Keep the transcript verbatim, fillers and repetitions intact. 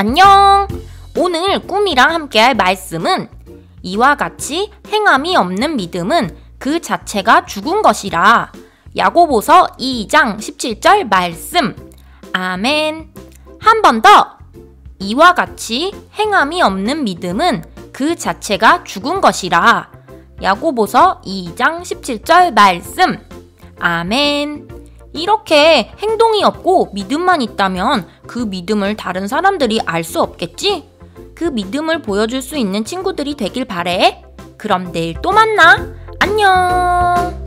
안녕! 오늘 꿈이랑 함께할 말씀은 이와 같이 행함이 없는 믿음은 그 자체가 죽은 것이라. 야고보서 이 장 십칠 절 말씀. 아멘. 한 번 더. 이와 같이 행함이 없는 믿음은 그 자체가 죽은 것이라. 야고보서 이 장 십칠 절 말씀. 아멘. 이렇게 행동이 없고 믿음만 있다면 그 믿음을 다른 사람들이 알 수 없겠지? 그 믿음을 보여줄 수 있는 친구들이 되길 바래. 그럼 내일 또 만나. 안녕.